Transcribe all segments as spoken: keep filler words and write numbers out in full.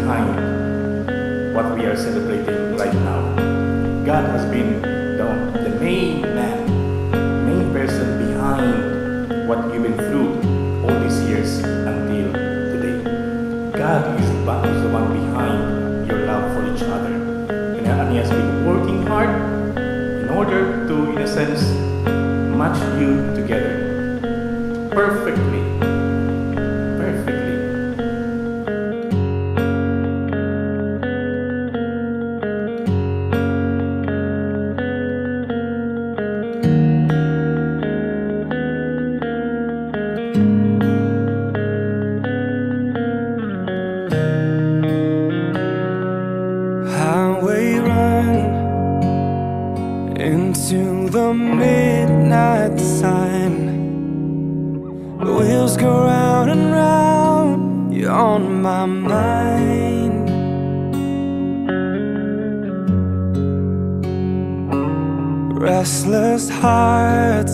behind what we are celebrating right now. God has been the, the main man, main person behind what you've been through all these years until today. God is the one behind your love for each other. And He has been working hard in order to, in a sense, match you together perfectly. Perfectly. Highway run into the midnight sun. The wheels go round and round, you're on my mind. Restless hearts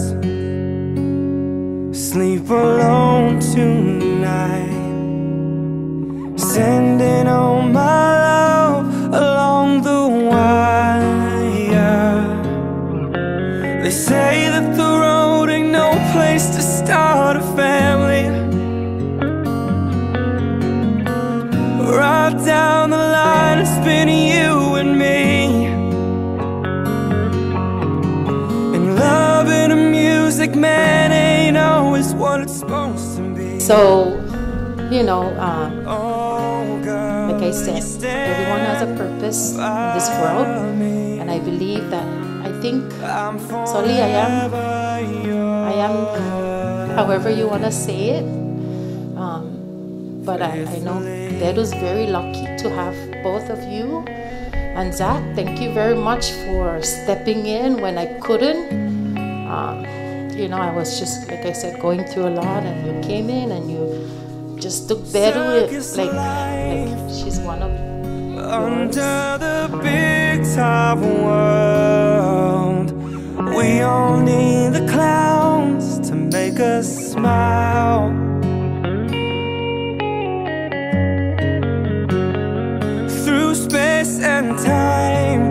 sleep alone tonight, sending all my love along the wire. They say that the road ain't no place to start a family. Right down the line, it's been you and me. And love and music, man, ain't always what it's supposed to be. So, you know, uh, like I said, everyone has a purpose in this world, and I believe that, I think, sorry, I am, I am, however you want to say it, um, but I, I know Dad was very lucky to have both of you. And Zach, thank you very much for stepping in when I couldn't. Um, you know, I was just, like I said, going through a lot, and you came in and you just took Beru like, like she's one of yours. Under the big top world, we all need the clowns to make us smile. Through space and time,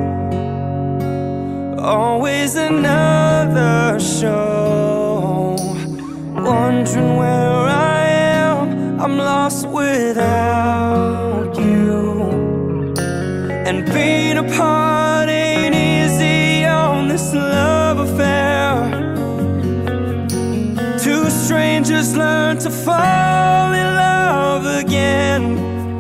always another show. Wondering where I am, I'm lost without you. And being apart ain't easy on this love affair. Two strangers learn to fall in love again.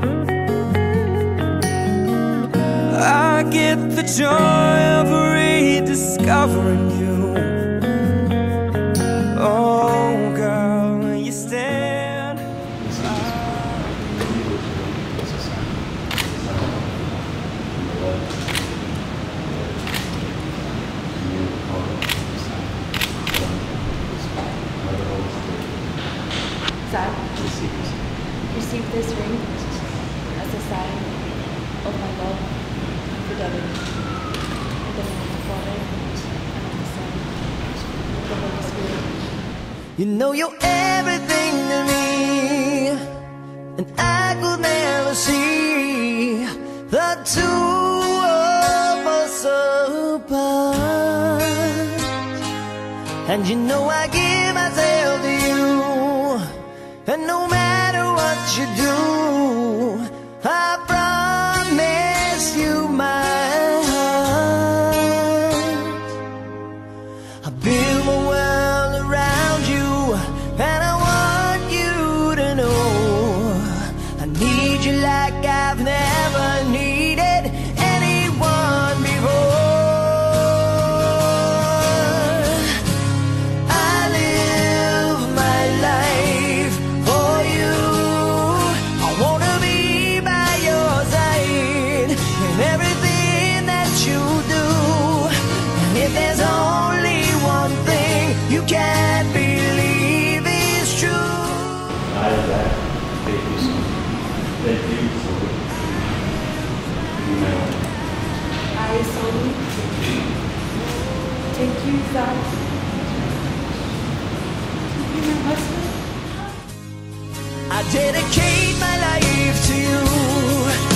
I get the joy of rediscovering you. Oh girl, you stand. Zach, receive this ring as a sign of my love and fidelity. In the name of the Father, and of the Son, and of the Holy Spirit. You know you're everything to me, and I could never see the two of us apart. And you know I give myself to you, and no matter what you do, I promise you my heart. I build my world around you, and I want you to know I need you like I've never needed anyone before. I live my life for you. I wanna be by your side in everything that you do. And if there's only one thing you can't believe is true. I, Zach, thank you so much. Thank you for being my wife. I, Sonny, thank you, Zach, to be my husband. I dedicate my life to you.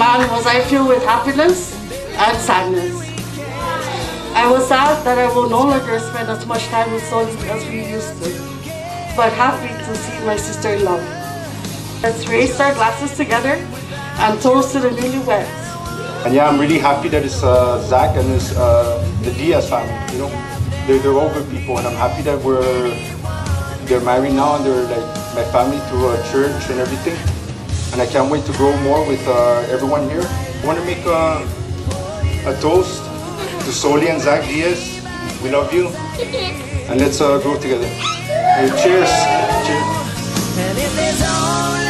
man was I filled with happiness and sadness. I was sad that I will no longer spend as much time with Sully as we used to, but happy to see my sister-in-law. Let's raise our glasses together and toast to the newlyweds. And yeah, I'm really happy that it's uh, Zach and his, uh, the Diaz family. You know, they're, they're all good people, and I'm happy that we're they're married now and they're like my family through a church and everything. And I can't wait to grow more with uh, everyone here. I want to make a, a toast to Sully and Zach Diaz. We love you, and let's uh, grow together. And cheers! Cheers! And if there's only